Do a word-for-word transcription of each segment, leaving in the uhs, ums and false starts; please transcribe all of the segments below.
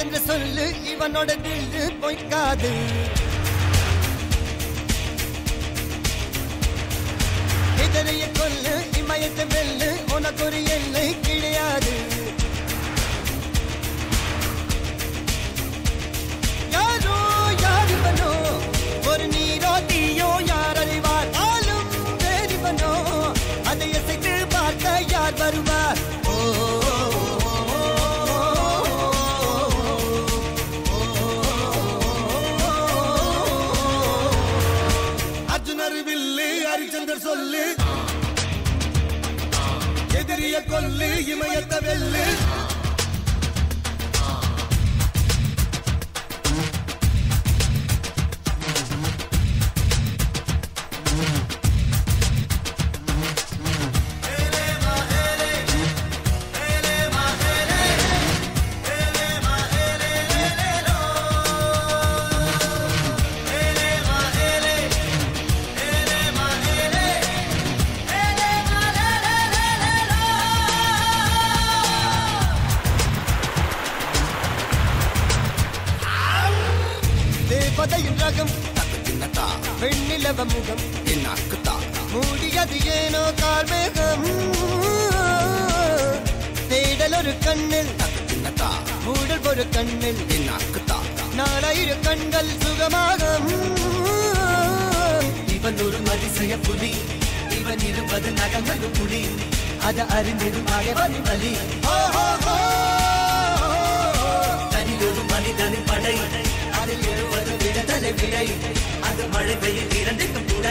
ஹரிச்சந்திர சொல்லு இவனோட தில்லு பொய்க்காது. இதனைய கொல்லு இமயத்தை வெல்லு உனக்கு ஒரு எல்லை கிடையாது. யாரோ யாருவனோ ஒரு நீரோ தீயோ யார் அறிவார். ஆளும் வேறிவனோ அதை அசைத்து பார்க்க யார் வருவார். ஹரிச்சந்திர சொல்லு எதிரிய கொல்லு இமயத்தை வெல்லு. ரகம் வெண்ணிலவ முகம் மூடியது ஏனோ கார்மேகம். தேடல் ஒரு கண்ணில் மூடல் ஒரு கண்ணில் நாலாயிரம் கண்கள் சுகமாக. இவன் ஒரு அதிசய புலி இவன் இருபது நகங்கள் புலி அதை அறிந்திடும் அகவன் வலி. தனியொரு மனிதனின் படை அதில் எழுவது விடுதலை விடை அது மழை பெய்யும் இரண்டுக்கும் துணை.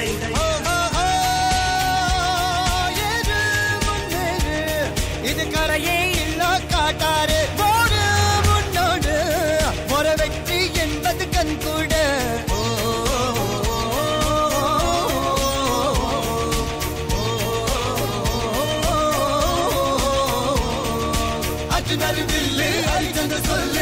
இது கரையே இல்ல காட்டாரு போடு முன்னோடு ஒரு வெற்றி என்பது கண் கூட. அர்ஜுனர் வில்லு ஹரிச்சந்திர சொல்லு